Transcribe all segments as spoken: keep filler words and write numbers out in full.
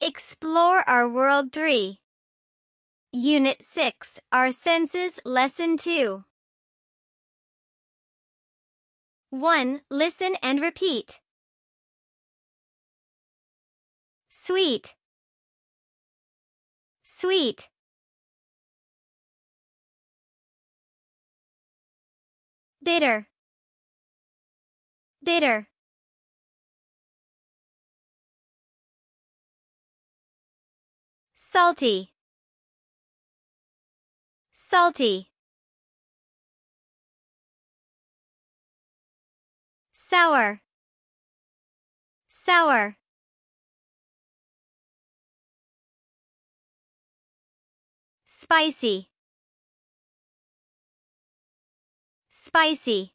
Explore Our World three. Unit six, Our Senses, Lesson two. one. Listen and repeat. Sweet. Sweet. Bitter. Bitter. Salty. Salty. Sour. Sour. Spicy. Spicy.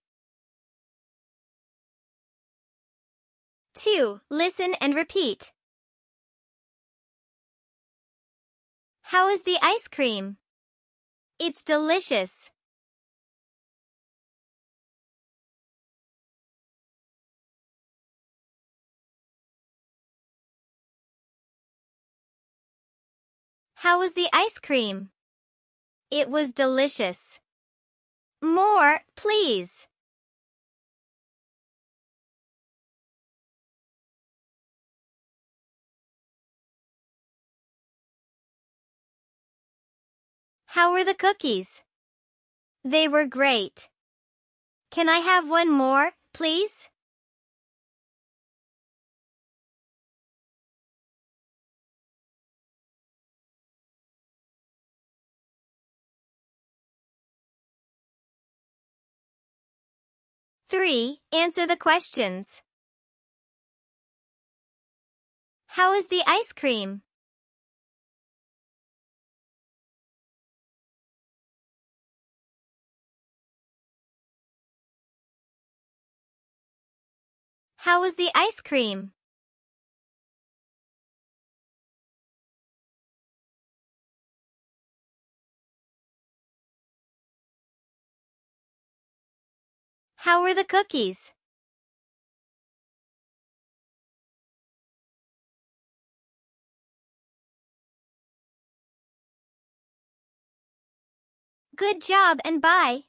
two. Listen and repeat. How is the ice cream? It's delicious. How was the ice cream? It was delicious. More, please. How were the cookies? They were great. Can I have one more, please? three. Answer the questions. How is the ice cream? How was the ice cream? How were the cookies? Good job and bye.